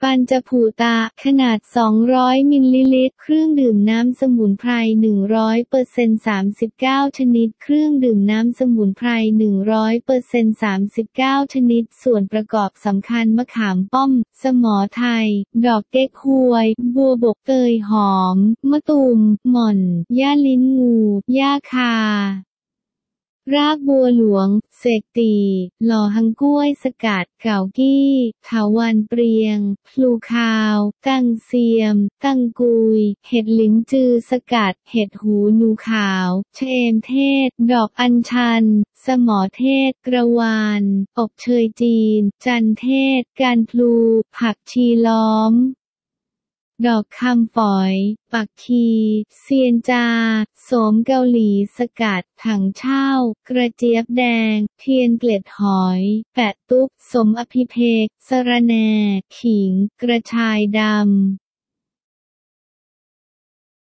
ปัญจภูตะขนาด200มิลลิลิตรเครื่องดื่มน้ำสมุนไพร 100% 39 ชนิดเครื่องดื่มน้ำสมุนไพร 100% 39 ชนิดส่วนประกอบสำคัญมะขามป้อมสมอไทยดอกเก๊กฮวยบัวบกเตยหอมมะตูมหม่อนย่าลิ้นงูย่าคารากบัวหลวงเสกตีหล่อหังกล้วยสกัดเก่ากี้เถาวัลย์เปรียงพลูคาวกังเซียมกังกุยเห็ดหลินจือสกัดเห็ดหูหนูขาวเชมเทศดอกอัญชันสมอเทศกระวานอบเชยจีนจันเทศการพลูผักชีล้อมดอกคำฝอยปักคีเซียนจาโสมเกาหลีสกัดถังเช่ากระเจี๊ยบแดงเทียนเกล็ดหอยแปะตุ๊บสมอภิเภกสะระแหน่ขิงกระชายดำ